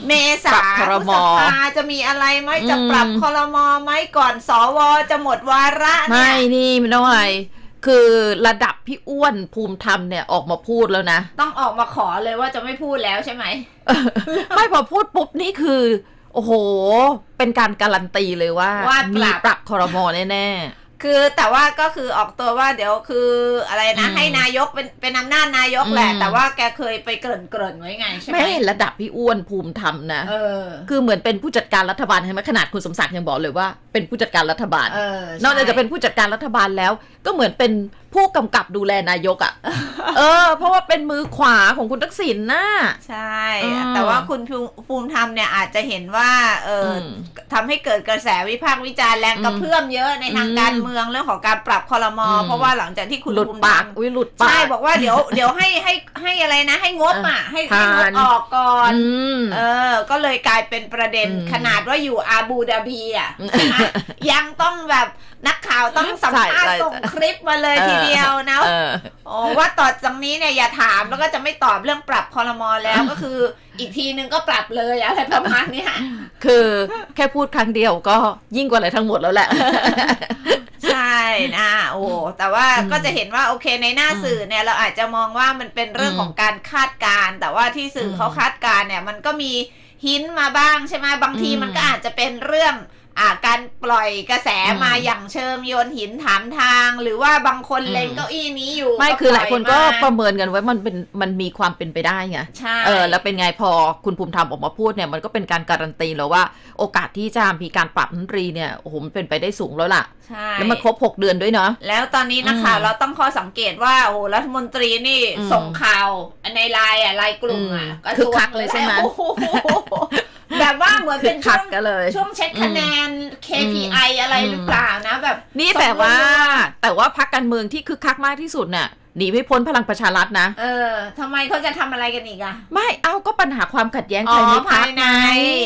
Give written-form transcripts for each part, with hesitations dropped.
เมษาพฤษภาจะมีอะไรไหมจะปรับครม.ไหมก่อนสวจะหมดวาระเนี่ยไม่นี่ไม่ต้องอะไรคือระดับพี่อ้วนภูมิธรรมเนี่ยออกมาพูดแล้วนะต้องออกมาขอเลยว่าจะไม่พูดแล้วใช่ไหมไม่พอพูดปุ๊บนี่คือโอ้โหเป็นการการันตีเลยว่ามีปรับครม.แน่คือแต่ว่าก็คือออกตัวว่าเดี๋ยวคืออะไรนะให้นายกเป็นอำนาจนายกแหละแต่ว่าแกเคยไปเกริ่นไว้ไงใช่ไหมไม่ระดับพี่อ้วนภูมิธรรมนะคือเหมือนเป็นผู้จัดการรัฐบาลใช่ไหมขนาดคุณสมศักดิ์ยังบอกเลยว่าเป็นผู้จัดการรัฐบาลนอกจากจะเป็นผู้จัดการรัฐบาลแล้วก็เหมือนเป็นผู้กำกับดูแลนายกอ่ะเพราะว่าเป็นมือขวาของคุณทักษิณนะใช่แต่ว่าคุณภูมิธรรมเนี่ยอาจจะเห็นว่าทำให้เกิดกระแสวิพากษ์วิจารณ์แรงกระเพื่อมเยอะในทางการเมืองเรื่องของการปรับครม.เพราะว่าหลังจากที่คุณภูมิธรรมหลุดปากใช่บอกว่าเดี๋ยวให้อะไรนะให้งบอ่ะให้งบออกก่อนก็เลยกลายเป็นประเด็นขนาดว่าอยู่อาบูดาบีอ่ะยังต้องแบบนักข่าวต้องสัมภาษณ์ส่งคลิปมาเลยทีเดียวนะว่าต่อจากนี้เนี่ยอย่าถามแล้วก็จะไม่ตอบเรื่องปรับครม.แล้วก็คืออีกทีนึงก็ปรับเลยอะไรประมาณนี้คือแค่พูดครั้งเดียวก็ยิ่งกว่าอะไรทั้งหมดแล้วแหละใช่นะแต่ว่าก็จะเห็นว่าโอเคในหน้าสื่อเนี่ยเราอาจจะมองว่ามันเป็นเรื่องของการคาดการณ์แต่ว่าที่สื่อเขาคาดการณ์เนี่ยมันก็มีหินมาบ้างใช่ไหมบางทีมันก็อาจจะเป็นเรื่องการปล่อยกระแสมาอย่างเชิงโยนหินถามทางหรือว่าบางคนเล็งเก้าอี้นี้อยู่ไม่คือหลายคนก็ประเมินกันไว้มันมีความเป็นไปได้ไงใช่แล้วเป็นไงพอคุณภูมิธรรมออกมาพูดเนี่ยมันก็เป็นการการันตีแล้วว่าโอกาสที่จะมีการปรับรัฐมนตรีเนี่ยโอ้โหมันเป็นไปได้สูงแล้วล่ะแล้วมันครบ6 เดือนด้วยเนาะแล้วตอนนี้นะคะเราต้องข้อสังเกตว่าโอ้รัฐมนตรีนี่ส่งข่าวในไลน์กลุ่มก็คือคักเลยใช่ไหมแบบว่าเหมือนเป็นช่วงเช็คคะแนน KPI อะไรหรือเปล่านะแบบนี่แต่ว่าพรรคการเมืองที่คึกคักมากที่สุดเนี่ยหนีไม่พ้นพลังประชารัฐนะทำไมเขาจะทำอะไรกันอีกอะไม่ก็ปัญหาความขัดแย้งภายใน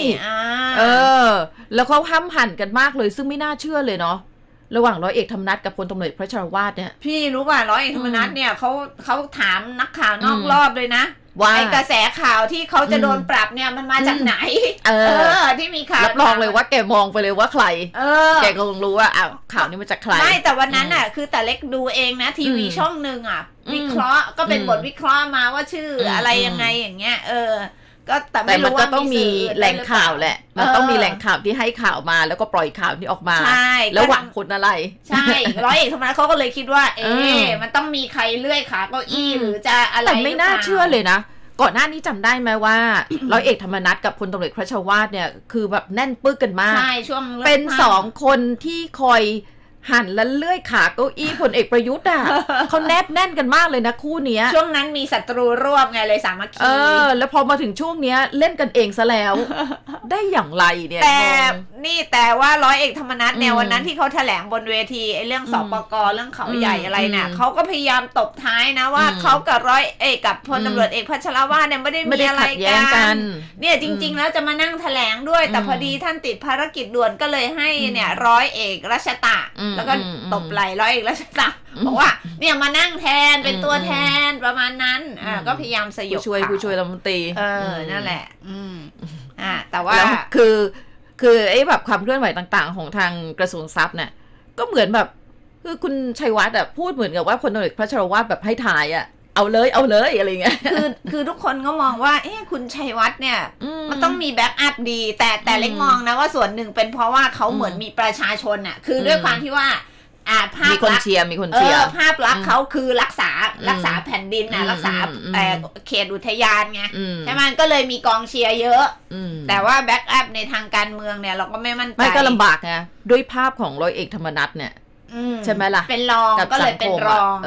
แล้วเขาห้ำหั่นกันมากเลยซึ่งไม่น่าเชื่อเลยเนาะระหว่างร้อยเอกธรรมนัสกับพลตำรวจพระชรวาทเนี่ยพี่รู้ป่ะร้อยเอกธรรมนัสเนี่ยเขาถามนักข่าวนอกรอบเลยนะไอกระแสข่าวที่เขาจะโดนปรับเนี่ยมันมาจากไหนที่มีข่าวรับรองเลยว่าแกมองไปเลยว่าใครแกคงรู้ว่าข่าวนี้มาจากใครไม่แต่วันนั้นน่ะคือแต่เล็กดูเองนะทีวีช่องนึงวิเคราะห์ก็เป็นบทวิเคราะห์มาว่าชื่ออะไรยังไงอย่างเงี้ยก็แต่ไม่รู้ว่าต้องมีแหล่งข่าวแหละมันต้องมีแหล่งข่าวที่ให้ข่าวมาแล้วก็ปล่อยข่าวนี้ออกมาแล้วหวังผลอะไรใช่ร้อยเอกธรรมนัสเขาก็เลยคิดว่ามันต้องมีใครเลื่อยขาเก้าอี้หรือจะอะไรแต่ไม่น่าเชื่อเลยนะก่อนหน้านี้จำได้ไหมว่าร้อยเอกธรรมนัสกับพลตำรวจพระชวาทเนี่ยคือแบบแน่นปึ๊กกันมากใช่ช่วงเป็น2 คนที่คอยหันและเลื่อยขาเก้าอี้พลเอกประยุทธ์เขาแนบแน่นกันมากเลยนะคู่นี้ช่วงนั้นมีศัตรูร่วมไงเลยสามัคคีแล้วพอมาถึงช่วงเนี้ยเล่นกันเองซะแล้วได้อย่างไรเนี่ยแต่ว่าร้อยเอกธรรมนัสเนี่ยวันนั้นที่เขาแถลงบนเวทีไอ้เรื่องสปก.เรื่องเขาใหญ่อะไรเนี่ยเขาก็พยายามตบท้ายนะว่าเขากับร้อยเอกกับพลตำรวจเอกพัชรวาทเนี่ยไม่ได้มีอะไรกันเนี่ยจริงๆแล้วจะมานั่งแถลงด้วยแต่พอดีท่านติดภารกิจด่วนก็เลยให้เนี่ยร้อยเอกรัชตะแล้วก็ตบไหล่ร้อยเอกรัชตะบอกว่าเนี่ยมานั่งแทนเป็นตัวแทนประมาณนั้นก็พยายามสยบผู้ช่วยรัฐมนตรีนั่นแหละแต่ว่าคือไอ้แบบความเคลื่อนไหวต่างๆของทางกระทรวงทรัพย์เนี่ยก็เหมือนแบบคือคุณชัยวัฒน์พูดเหมือนกับว่าพลตำรวจพระชรวาทแบบให้ถ่ายเอาเลยอะไรเงี้ยคือทุกคนก็มองว่าคุณชัยวัฒน์เนี่ยมันต้องมีแบ็กอัพดีแต่เล็กมองนะว่าส่วนหนึ่งเป็นเพราะว่าเขาเหมือนมีประชาชนคือด้วยความที่ว่าภาพมีคนเชียร์ภาพลักษณ์เขาคือรักษาแผ่นดินรักษาเขตอุทยานไงใช่ไหมก็เลยมีกองเชียร์เยอะแต่ว่าแบ็กอัพในทางการเมืองเนี่ยเราก็ไม่มั่นใจไม่ก็ลำบากไงด้วยภาพของร้อยเอกธรรมนัสเนี่ยใช่ไหมล่ะเป็นรองก็เลยเป็นรอง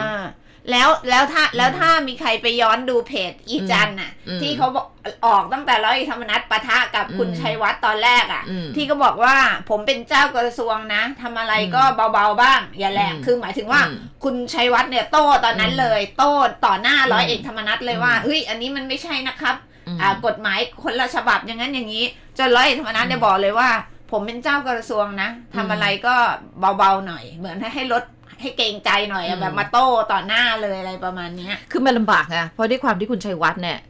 แล้วถ้ามีใครไปย้อนดูเพจอีจันที่เขาออกตั้งแต่ร้อยเอกธรรมนัสปะทะกับคุณชัยวัฒน์ตอนแรกที่ก็บอกว่าผมเป็นเจ้ากระทรวงนะทำอะไรก็เบาๆบ้างอย่าแรงคือหมายถึงว่าคุณชัยวัฒน์เนี่ยโต้ตอนนั้นเลยโต้ต่อหน้าร้อยเอกธรรมนัสเลยว่าเฮ้ยอันนี้มันไม่ใช่นะครับกฎหมายคนละฉบับอย่างนั้นอย่างนี้จนร้อยเอกธรรมนัสเนี่ยบอกเลยว่าผมเป็นเจ้ากระทรวงนะทำอะไรก็เบาๆหน่อยเหมือนให้ลดให้เกรงใจหน่อยแบบมาโต้ต่อหน้าเลยอะไรประมาณนี้คือมันลำบากไงเพราะด้วยความที่คุณชัยวัฒน์เนี่ย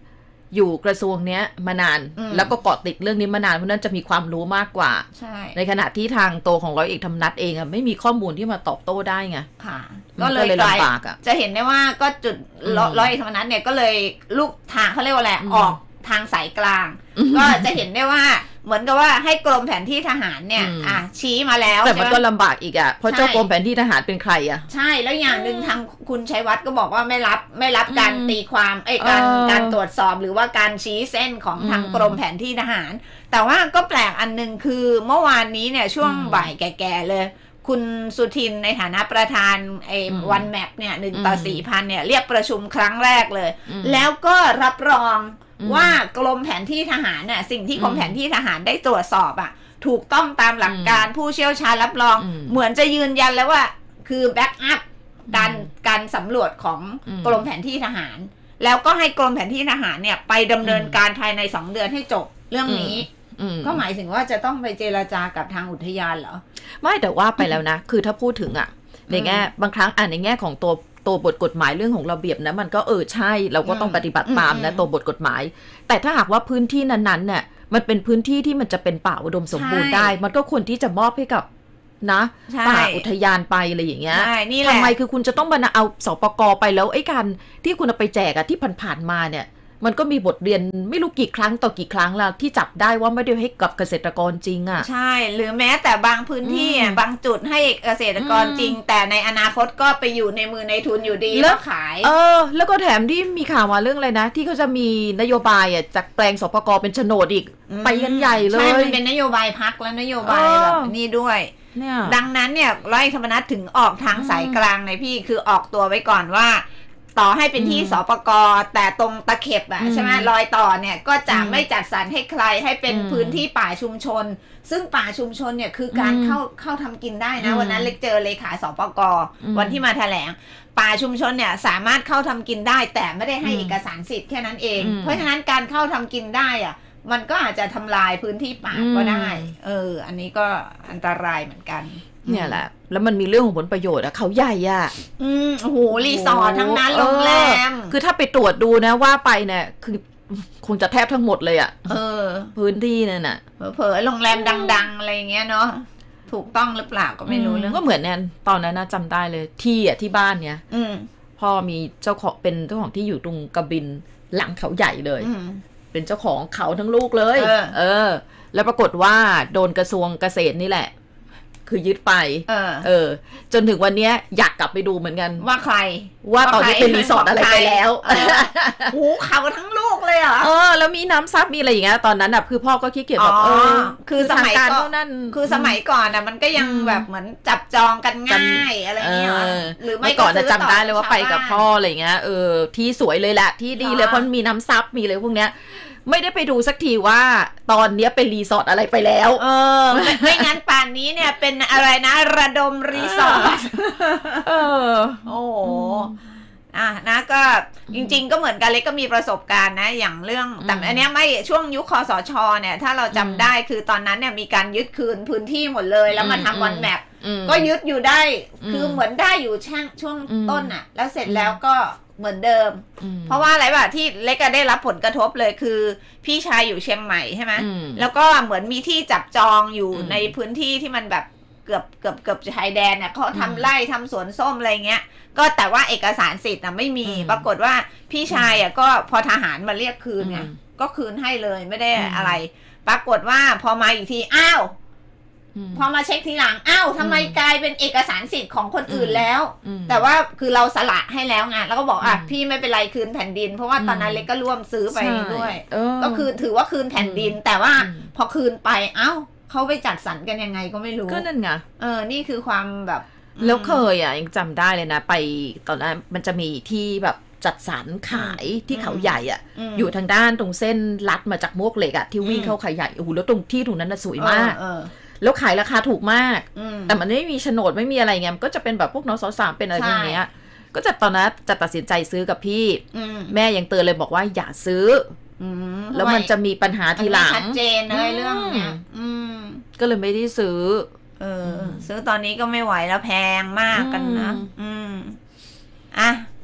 อยู่กระทรวงเนี้ยมานานแล้วก็เกาะติดเรื่องนี้มานานเพราะนั้นจะมีความรู้มากกว่าในขณะที่ทางตัวของร้อยเอกธรรมนัสเองไม่มีข้อมูลที่มาตอบโต้ได้ไงค่ะก็เลยลำบากจะเห็นได้ว่าก็จุดร้อยเอกธรรมนัสเนี่ยก็เลยลูกทางเขาเรียกว่าอะไรออกทางสายกลางก็จะเห็นได้ว่าเหมือนกับว่าให้กรมแผนที่ทหารเนี่ยชี้มาแล้วแต่มันก็ลำบากอีกเพราะเจ้ากรมแผนที่ทหารเป็นใครใช่แล้วอย่างหนึ่งทางคุณชัยวัฒน์ก็บอกว่าไม่รับการตีความการตรวจสอบหรือว่าการชี้เส้นของทางกรมแผนที่ทหารแต่ว่าก็แปลกอันนึงคือเมื่อวานนี้เนี่ยช่วงบ่ายแก่ๆเลยคุณสุทินในฐานะประธานวันแมปเนี่ย1/4,000เนี่ยเรียกประชุมครั้งแรกเลยแล้วก็รับรองว่ากรมแผนที่ทหารน่ะสิ่งที่กรมแผนที่ทหารได้ตรวจสอบถูกต้องตามหลักการผู้เชี่ยวชาญรับรองเหมือนจะยืนยันแล้วว่าคือแบ็กอัพการสำรวจของกรมแผนที่ทหารแล้วก็ให้กรมแผนที่ทหารเนี่ยไปดำเนินการภายใน2 เดือนให้จบเรื่องนี้ก็หมายถึงว่าจะต้องไปเจรจากับทางอุทยานเหรอไม่แต่ว่าไปแล้วนะคือถ้าพูดถึงในแง่บางครั้งในแง่ของตัวบทกฎหมายเรื่องของระเบียบนะมันก็ใช่เราก็ต้องปฏิบัติตามนะตัวบทกฎหมายแต่ถ้าหากว่าพื้นที่นั้นๆเนี่ยมันเป็นพื้นที่ที่มันจะเป็นป่าอุดมสมบูรณ์ได้มันก็ควรที่จะมอบให้กับนะป่าอุทยานไปอะไรอย่างเงี้ยทำไมคือคุณจะต้องมาเอาสปก.ไปแล้วการที่คุณเอาไปแจกที่ผ่านๆมาเนี่ยมันก็มีบทเรียนไม่รู้กี่ครั้งต่อกี่ครั้งแล้วที่จับได้ว่าไม่ได้ให้กับเกษตรกรจริงใช่หรือแม้แต่บางพื้นที่บางจุดให้เกษตรกรจริงแต่ในอนาคตก็ไปอยู่ในมือในทุนอยู่ดีแล้วขายแล้วก็แถมที่มีข่าวมาเรื่องอะไรนะที่เขาจะมีนโยบายจากแปลงสปก.เป็นโฉนดอีกไปกันใหญ่เลยใช่มันเป็นนโยบายพรรคและนโยบายแบบนี้ด้วยดังนั้นเนี่ยร้อยเอกธรรมนัสถึงออกทางสายกลางในพี่คือออกตัวไว้ก่อนว่าต่อให้เป็นที่สปก.แต่ตรงตะเข็บใช่ไหมรอยต่อเนี่ยก็จะไม่จัดสรรให้ใครให้เป็นพื้นที่ป่าชุมชนซึ่งป่าชุมชนเนี่ยคือการเข้าทำกินได้นะวันนั้นเล็กเจอเลขาสปก.วันที่มาแถลงป่าชุมชนเนี่ยสามารถเข้าทำกินได้แต่ไม่ได้ให้เอกสารสิทธิ์แค่นั้นเองเพราะฉะนั้นการเข้าทำกินได้มันก็อาจจะทำลายพื้นที่ป่าก็ได้อันนี้ก็อันตรายเหมือนกันเนี่ยแหละแล้วมันมีเรื่องของผลประโยชน์เขาใหญ่โอ้โหรีสอร์ททั้งนั้นโรงแรมคือถ้าไปตรวจดูนะว่าไปเนี่ยคือคงจะแทบทั้งหมดเลยพื้นที่นั่นน่ะเผลอโรงแรมดังๆอะไรเงี้ยเนาะถูกต้องหรือเปล่าก็ไม่รู้เรื่องก็เหมือนเนี่ยตอนนั้นนะจำได้เลยที่บ้านเนี่ยพ่อมีเจ้าของเป็นเจ้าของที่อยู่ตรงกระบินหลังเขาใหญ่เลยเป็นเจ้าของเขาทั้งลูกเลยแล้วปรากฏว่าโดนกระทรวงเกษตรนี่แหละคือยึดไปจนถึงวันนี้อยากกลับไปดูเหมือนกันว่าใครว่าตอนนี้เป็นรีสอร์ทอะไรไปแล้วโอ้เขาทั้งลูกเลยเหรอแล้วมีน้ำซับมีอะไรอย่างเงี้ยตอนนั้นคือพ่อก็คิดเกี่ยวกับคือสมัยก่อนคือสมัยก่อนมันก็ยังแบบเหมือนจับจองกันง่ายอะไรเงี้ยหรือไม่ก่อนจะจำได้เลยว่าไปกับพ่ออะไรเงี้ยที่สวยเลยแหละที่ดีเลยเพราะมีน้ำซับมีอะไรพวกเนี้ยไม่ได้ไปดูสักทีว่าตอนนี้เป็นรีสอร์ทอะไรไปแล้วไม่งั้นป่านนี้เนี่ยเป็นอะไรนะระดมรีสอร์ทโอ้นะก็จริงๆก็เหมือนกันเล็กก็มีประสบการณ์นะอย่างเรื่องแต่อันนี้ไม่ช่วงยุคคสช.เนี่ยถ้าเราจำได้คือตอนนั้นเนี่ยมีการยึดคืนพื้นที่หมดเลยแล้วมาทำวันแมปก็ยึดอยู่ได้คือเหมือนได้อยู่ช่วงต้นแล้วเสร็จแล้วก็เหมือนเดิมเพราะว่าอะไรวะที่เล็กได้รับผลกระทบเลยคือพี่ชายอยู่เชียงใหม่ใช่ไหมแล้วก็เหมือนมีที่จับจองอยู่ในพื้นที่ที่มันแบบเกือบชายแดนเนี่ยเขาทำไร่ทำสวนส้มอะไรเงี้ยก็แต่ว่าเอกสารสิทธิ์ไม่มีปรากฏว่าพี่ชายก็พอทหารมาเรียกคืนเนี่ยก็คืนให้เลยไม่ได้อะไรปรากฏว่าพอมาอีกทีอ้าวพอมาเช็คทีหลังทำไมกลายเป็นเอกสารสิทธิ์ของคนอื่นแล้วแต่ว่าคือเราสละให้แล้วไงแล้วก็บอกพี่ไม่เป็นไรคืนแผ่นดินเพราะว่าตอนนั้นเล็กก็ร่วมซื้อไปด้วยก็คือถือว่าคืนแผ่นดินแต่ว่าพอคืนไปเขาไปจัดสรรกันยังไงก็ไม่รู้ก็นั่นไงนี่คือความแบบแล้วเคยยังจำได้เลยนะไปตอนนั้นมันจะมีที่แบบจัดสรรขายที่เขาใหญ่อยู่ทางด้านตรงเส้นลัดมาจากมวกเหล็กที่วิ่งเข้าเขาใหญ่โอ้โหแล้วตรงที่ตรงนั้นสวยมากแล้วขายราคาถูกมากแต่มันไม่มีโฉนดไม่มีอะไรไงมันก็จะเป็นแบบพวกนสสามเป็นอะไรอย่างเงี้ยก็จะตอนนั้นจะตัดสินใจซื้อกับพี่แม่ยังเตือนเลยบอกว่าอย่าซื้อแล้วมันจะมีปัญหาทีหลังชัดเจนเลยเรื่องเนี้ยก็เลยไม่ได้ซื้อซื้อตอนนี้ก็ไม่ไหวแล้วแพงมากกันนะ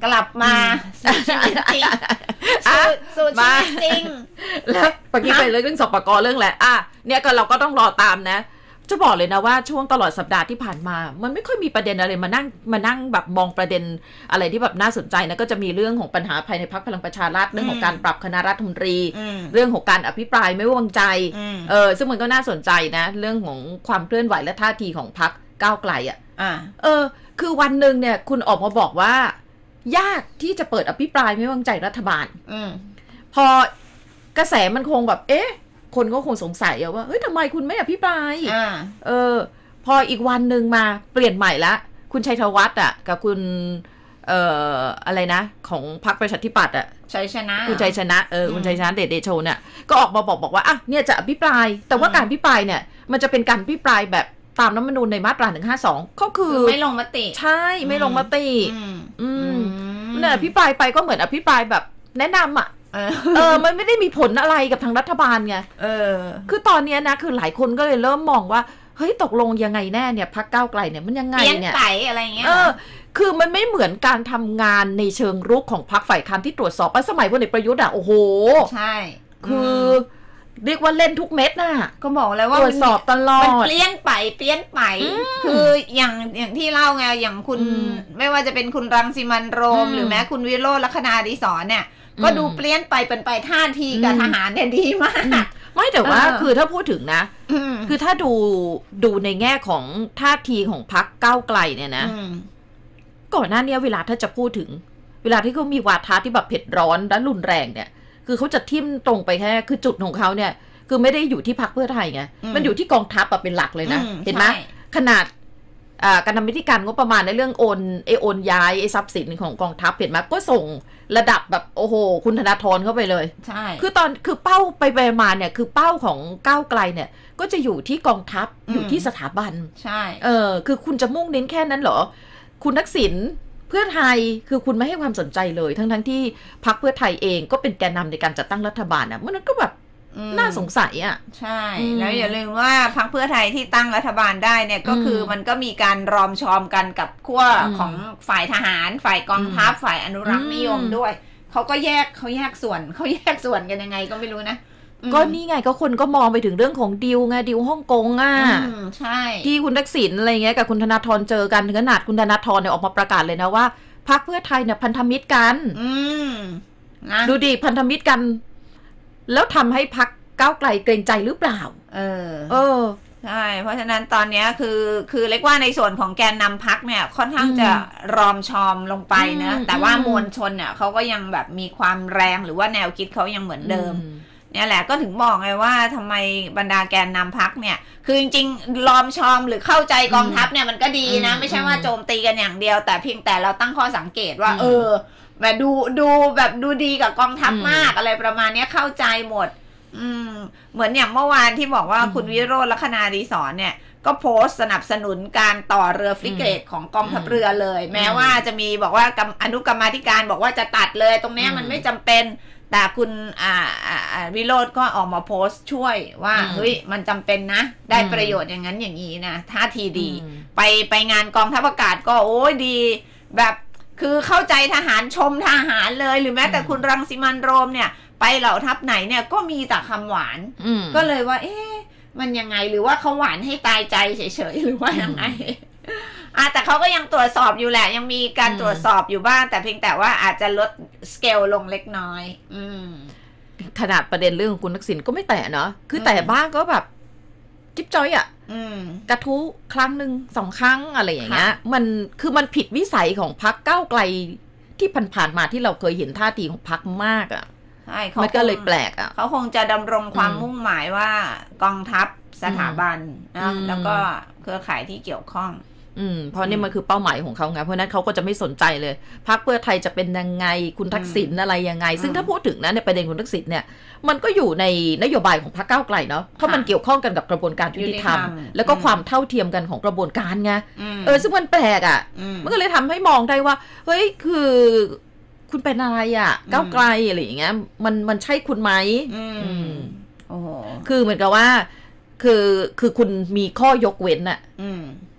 กลับมาสู่ชีวิตจริงสู่ชีวิตจริงแล้วเมื่อกี้ไปเรื่องสปก.เรื่องแหละเนี่ยก็เราก็ต้องรอตามนะจะบอกเลยนะว่าช่วงตลอดสัปดาห์ที่ผ่านมามันไม่ค่อยมีประเด็นอะไรมานั่งแบบมองประเด็นอะไรที่แบบน่าสนใจนะก็จะมีเรื่องของปัญหาภายในพรรคพลังประชารัฐเรื่องของการปรับคณะรัฐมนตรีเรื่องของการอภิปรายไม่ไว้วางใจซึ่งมันก็น่าสนใจนะเรื่องของความเคลื่อนไหวและท่าทีของพรรคก้าวไกลคือวันหนึ่งเนี่ยคุณออกมาบอกว่ายากที่จะเปิดอภิปรายไม่ไว้วางใจรัฐบาลพอกระแสมันคงแบบคนก็คงสงสัยว่าเฮ้ยทำไมคุณไม่อภิปรายพออีกวันหนึ่งมาเปลี่ยนใหม่ละคุณชัยธวัฒน์กับคุณอะไรนะของพรรคประชาธิปัตย์ชัยชนะคุณชัยชนะคุณชัยชนะเดชโชเนี่ยก็ออกมาบอกว่าเนี่ยจะอภิปรายแต่ว่าการอภิปรายเนี่ยมันจะเป็นการอภิปรายแบบตามรัฐธรรมนูญในมาตรา152ก็คือไม่ลงมติใช่ไม่ลงมติเนี่ยอภิปรายไปก็เหมือนอภิปรายแบบแนะนำมันไม่ได้มีผลอะไรกับทางรัฐบาลไงคือตอนนี้นะคือหลายคนก็เลยเริ่มมองว่าเฮ้ยตกลงยังไงแน่เนี่ยพรรคก้าวไกลเนี่ยมันยังไงเนี่ยเปลี่ยนไปอะไรเงี้ยคือมันไม่เหมือนการทำงานในเชิงรุกของพรรคฝ่ายค้านที่ตรวจสอบสมัยพลเอกประยุทธ์โอ้โหใช่คือเรียกว่าเล่นทุกเม็ดน่ะก็บอกเลยว่าตรวจสอบตลอดมันเปลี่ยนไปคืออย่างที่เล่าไงอย่างคุณไม่ว่าจะเป็นคุณรังสิมันต์โรมหรือแม้คุณวิโรจน์ลัคนาอดิศรเนี่ยก็ดูเปลี่ยนไปเป็นไปท่าทีกับทหารเนี่ยดีมากไม่แต่ว่าคือถ้าพูดถึงนะคือถ้าดูในแง่ของท่าทีของพรรคก้าวไกลเนี่ยนะก่อนหน้านี้เวลาถ้าจะพูดถึงเวลาที่เขามีวาทะที่แบบเผ็ดร้อนและรุนแรงเนี่ยคือเขาจะทิ่มตรงไปแค่คือจุดของเขาเนี่ยคือไม่ได้อยู่ที่พรรคเพื่อไทยไงมันอยู่ที่กองทัพเป็นหลักเลยนะเห็นไหมขนาดการทำพิธีการงบประมาณในเรื่องโอนย้ายทรัพย์สินของกองทัพเห็นไหมก็ส่งระดับแบบโอ้โหคุณธนาธรเข้าไปเลยใช่คือเป้าไปมาเนี่ยคือเป้าของก้าวไกลเนี่ยก็จะอยู่ที่กองทัพอยู่ที่สถาบันใช่คือคุณจะมุ่งเน้นแค่นั้นเหรอคุณทักษิณเพื่อไทยคือคุณไม่ให้ความสนใจเลยทั้งที่พรรคเพื่อไทยเองก็เป็นแกนนำในการจัดตั้งรัฐบาลมันก็แบบน่าสงสัยใช่แล้วอย่าลืมว่าพรรคเพื่อไทยที่ตั้งรัฐบาลได้เนี่ยก็คือมันก็มีการรอมชอมกันกับขั้วของฝ่ายทหารฝ่ายกองทัพฝ่ายอนุรักษ์นิยมด้วยเขาแยกส่วนกันยังไงก็ไม่รู้นะก็นี่ไงก็คนก็มองไปถึงเรื่องของดิวไงดิวฮ่องกงใช่ที่คุณทักษิณอะไรเงี้ยกับคุณธนาธรเจอกันถึงขนาดคุณธนาธรเนี่ยออกมาประกาศเลยนะว่าพรรคเพื่อไทยเนี่ยพันธมิตรกันดูดิพันธมิตรกันแล้วทำให้พรรคก้าวไกลเกรงใจหรือเปล่าใช่เพราะฉะนั้นตอนนี้คือเรียกว่าในส่วนของแกนนำพรรคเนี่ยค่อนข้างจะรอมชอมลงไปนะแต่ว่ามวลชนเนี่ยเขาก็ยังแบบมีความแรงหรือว่าแนวคิดเขายังเหมือนเดิมเนี่ยแหละก็ถึงบอกไงว่าทำไมบรรดาแกนนำพรรคเนี่ยคือจริงๆรอมชอมหรือเข้าใจกองทัพเนี่ยมันก็ดีนะไม่ใช่ว่าโจมตีกันอย่างเดียวแต่เพียงแต่เราตั้งข้อสังเกตว่าแบบดูดีกับกองทัพมากอะไรประมาณนี้เข้าใจหมดเหมือนอย่างเมื่อวานที่บอกว่าคุณวิโรจน์ลัคนาอดิศรเนี่ยก็โพสต์สนับสนุนการต่อเรือฟริเกตของกองทัพเรือเลยแม้ว่าจะมีบอกว่าอนุกรรมาธิการบอกว่าจะตัดเลยตรงนี้มันไม่จำเป็นแต่คุณวิโรจน์ก็ออกมาโพสต์ช่วยว่าเฮ้ยมันจำเป็นนะได้ประโยชน์อย่างนั้นอย่างนี้นะท่าทีดีไปงานกองทัพอากาศก็โอ้ยดีแบบคือเข้าใจทหารชมทหารเลยหรือแม้แต่คุณรังสิมันต์โรมเนี่ยไปเหล่าทัพไหนเนี่ยก็มีแต่คำหวานก็เลยว่ามันยังไงหรือว่าเขาหวานให้ตายใจเฉยๆหรือว่ายังไงแต่เขาก็ยังตรวจสอบอยู่แหละยังมีการตรวจสอบอยู่บ้างแต่เพียงแต่ว่าอาจจะลดสเกลลงเล็กน้อยขนาดประเด็นเรื่องของคุณทักษิณก็ไม่แตะเนาะคือแต่บ้างก็แบบจิ๊บจ้อยกระทู้ครั้งหนึ่ง2 ครั้งอะไรอย่างเงี้ยมันผิดวิสัยของพรรคก้าวไกลที่ผ่านๆมาที่เราเคยเห็นท่าทีของพรรคมากใช่มันก็เลยแปลกเขาคงจะดำรงความมุ่งหมายว่ากองทัพสถาบันนะแล้วก็เครือข่ายที่เกี่ยวข้องเพราะนี่มันคือเป้าหมายของเขาไงเพราะนั้นเขาก็จะไม่สนใจเลยพรรคเพื่อไทยจะเป็นยังไงคุณทักษิณอะไรยังไงซึ่งถ้าพูดถึงนะในประเด็นคุณทักษิณเนี่ยมันก็อยู่ในนโยบายของพรรคก้าวไกลเนาะเพราะมันเกี่ยวข้องกันกับกระบวนการยุติธรรมแล้วก็ความเท่าเทียมกันของกระบวนการไงซึ่งมันแปลกมันก็เลยทำให้มองได้ว่าเฮ้ยคือคุณเป็นอะไรก้าวไกลอะไรอย่างเงี้ยมันใช่คุณไหมคือเหมือนกับว่าคือคุณมีข้อยกเว้น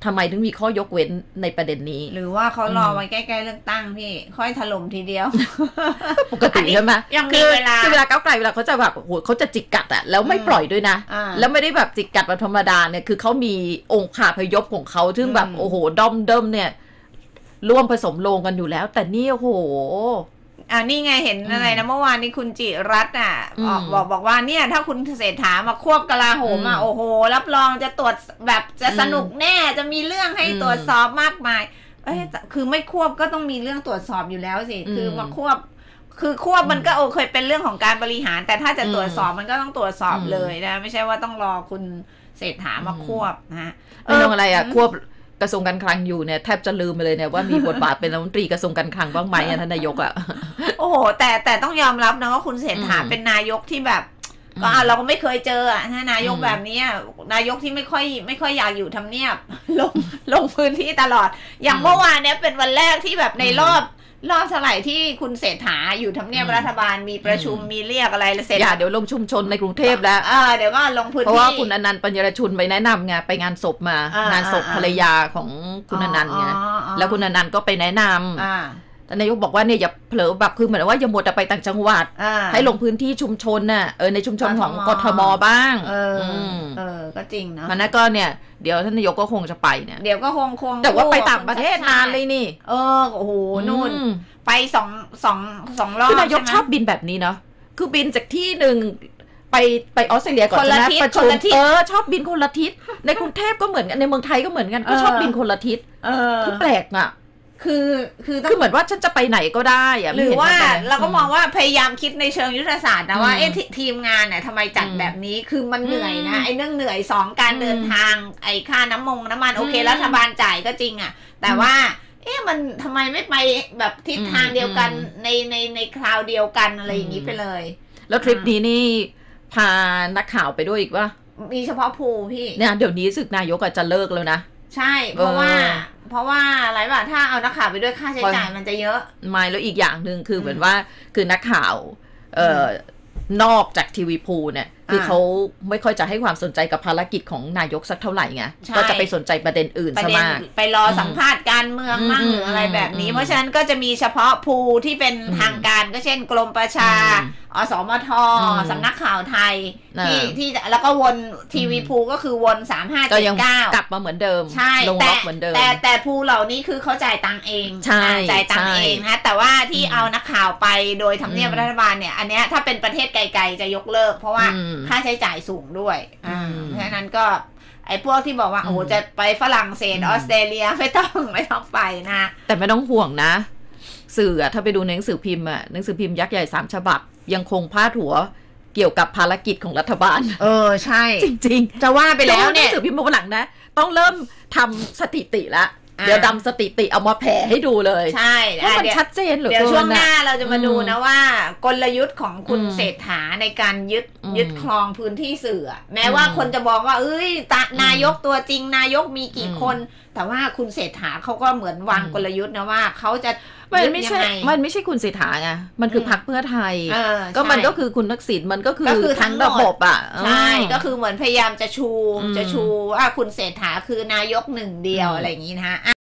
ทำไมถึงมีข้อยกเว้นในประเด็นนี้หรือว่าเขารอไว้ใกล้ๆเลือกตั้งพี่ค่อยถล่มทีเดียวปกติใช่ไหมยังมีเวลาคือเวลาก้าวไกลเวลาเขาจะแบบโอ้โหเขาจะจิกกัดอะแล้วไม่ปล่อยด้วยนะแล้วไม่ได้แบบจิกกัดแบบธรรมดาเนี่ยคือเขามีองค์ขาพยพของเขาซึ่งแบบโอ้โหด้อมเนี่ยร่วมผสมโลงกันอยู่แล้วแต่นี่โอ้โหนี่ไงเห็นอะไรนะเมื่อวานนี้คุณจิรัตน์บอกว่าเนี่ยถ้าคุณเศรษฐามาควบกลาโหมโอ้โหรับรองจะตรวจแบบจะสนุกแน่จะมีเรื่องให้ตรวจสอบมากมายคือไม่ควบก็ต้องมีเรื่องตรวจสอบอยู่แล้วสิคือมาควบคือควบมันก็เคยเป็นเรื่องของการบริหารแต่ถ้าจะตรวจสอบมันก็ต้องตรวจสอบเลยนะไม่ใช่ว่าต้องรอคุณเศรษฐามาควบนะไม่ต้องอะไรควบกระทรวงการคลังอยู่เนี่ยแทบจะลืมไปเลยเนี่ยว่ามีบทบาทเป็นรัฐมนตรีกระทรวงการคลังบ้างไหมท่านนายกโอ้โหแต่ต้องยอมรับนะว่าคุณเศรษฐาเป็นนายกที่แบบก็เราก็ไม่เคยเจอถ้านายกแบบนี้นายกที่ไม่ค่อยอยากอยู่ทำเนียบลงพื้นที่ตลอดอย่างเมื่อวานเนี้ยเป็นวันแรกที่แบบในรอบเท่าไหร่ที่คุณเศรษฐาอยู่ทำเนียบรัฐบาลมีประชุมมีเรียกอะไรเสร็จเดี๋ยวลงชุมชนในกรุงเทพแล้วเดี๋ยวก็ลงพื้นที่เพราะว่าคุณอนันต์ปัญญรชุนไปแนะนำไงไปงานศพมางานศพภรรยาของคุณอนันต์ไงแล้วคุณอนันต์ก็ไปแนะนำนายกบอกว่าเนี่ยอย่าเผลอแบบคือเหมือนว่าอย่าหมดไปต่างจังหวัดให้ลงพื้นที่ชุมชนน่ะในชุมชนของกทมบ้างก็จริงนะมันนั่นก็เนี่ยเดี๋ยวท่านนายกก็คงจะไปเนี่ยเดี๋ยวก็คงแต่ว่าไปต่างประเทศนานเลยนี่โอ้โหนู่นไปสองรอบคือนายกชอบบินแบบนี้เนาะคือบินจากที่หนึ่งไปออสเตรเลียก่อนนะประชุมชอบบินคนละทิศในกรุงเทพก็เหมือนกันในเมืองไทยก็เหมือนกันก็ชอบบินคนละทิศคือแปลกอ่ะคือเหมือนว่าฉันจะไปไหนก็ได้อะหรือว่าเราก็มองว่าพยายามคิดในเชิงยุทธศาสตร์นะว่าทีมงานเนี่ยทำไมจัดแบบนี้คือมันเหนื่อยนะไอ้เรื่องเหนื่อย2การเดินทางไอ้ค่าน้ำมันโอเครัฐบาลจ่ายก็จริงอ่ะแต่ว่ามันทำไมไม่ไปแบบทิศทางเดียวกันในคราวเดียวกันอะไรอย่างนี้ไปเลยแล้วทริปนี้นี่พานักข่าวไปด้วยอีกว่ามีเฉพาะภูพี่เนี่ยเดี๋ยวนี้ศึกนายกจะเลิกแล้วนะใช่เพราะว่าอะไรวะถ้าเอานักข่าวไปด้วยค่าใช้จ่ายมันจะเยอะไม่แล้วอีกอย่างหนึ่งคือเหมือนว่าคือนักข่าวนอกจากทีวีพูเนี่ยคือเขาไม่ค่อยจะให้ความสนใจกับภารกิจของนายกสักเท่าไหร่ไงก็จะไปสนใจประเด็นอื่นซะมากไปรอสัมภาษณ์การเมืองมั่งหรืออะไรแบบนี้เพราะฉะนั้นก็จะมีเฉพาะภูที่เป็นทางการก็เช่นกรมประชาอสมทสำนักข่าวไทยที่แล้วก็วนทีวีพูก็คือวน3579 ก็ยังกลับมาเหมือนเดิมใช่ลงล็อกเหมือนเดิมแต่ภูเหล่านี้คือเขาจ่ายตังค์เองจ่ายตังค์เองนะแต่ว่าที่เอานักข่าวไปโดยทำเนียบรัฐบาลเนี่ยอันเนี้ยถ้าเป็นประเทศไกลๆจะยกเลิกเพราะว่าค่าใช้จ่ายสูงด้วยเพราะฉะนั้นก็ไอ้พวกที่บอกว่าโอ้จะไปฝรั่งเศสออสเตรเลียไม่ต้องไปนะแต่ไม่ต้องห่วงนะสื่อถ้าไปดูหนังสือพิมพ์หนังสือพิมพ์ยักษ์ใหญ่3ฉบับยังคงพาดหัวเกี่ยวกับภารกิจของรัฐบาลใช่จริงๆจะว่าไปแล้วเนี่ยหนังสือพิมพ์หลังนะต้องเริ่มทำสถิติละเดี๋ยวดำสถิติเอามาแผ่ให้ดูเลยใช่เพราะมันชัดเจนเหลือเดี๋ยวช่วงหน้าเราจะมาดูนะว่ากลยุทธ์ของคุณเศรษฐาในการยึดครองพื้นที่สื่อแม้ว่าคนจะบอกว่านายกตัวจริงนายกมีกี่คนแต่ว่าคุณเศรษฐาเขาก็เหมือนวางกลยุทธ์นะว่าเขาจะมันไม่ใช่คุณเศรษฐาไงมันคือพรรคเพื่อไทยก็มันก็คือคุณทักษิณมันก็คือทั้งระบบใช่ก็คือเหมือนพยายามจะชูว่าคุณเศรษฐาคือนายกหนึ่งเดียวอะไรอย่างนี้นะฮะ